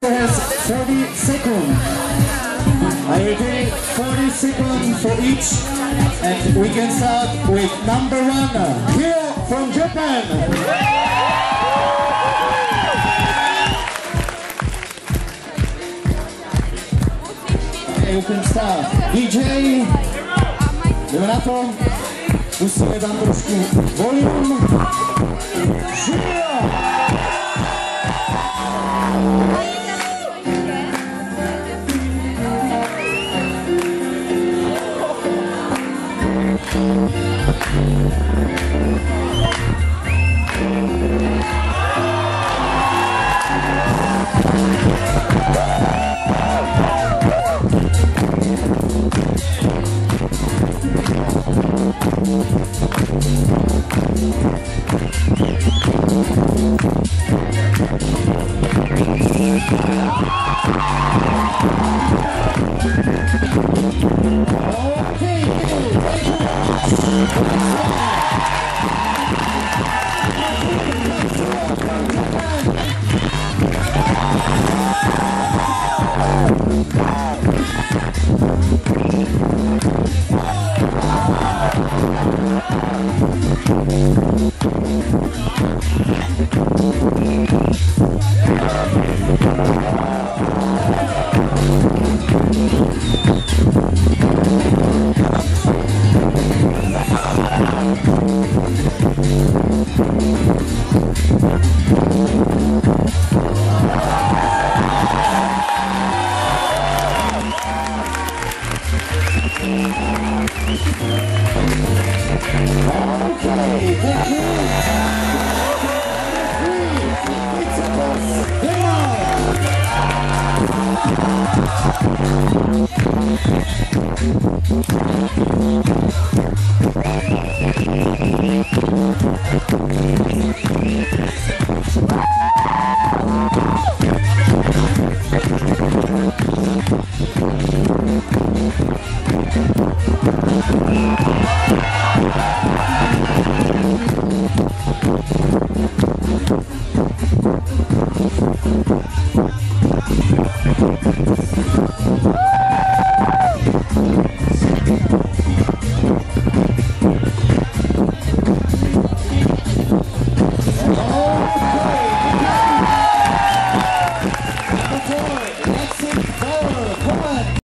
has 40 seconds. I repeat, 40 seconds for each. And we can start with number 1, Hiro from Japan. Okay, you can start. DJ, gimana to? Musíme tam trošku volume.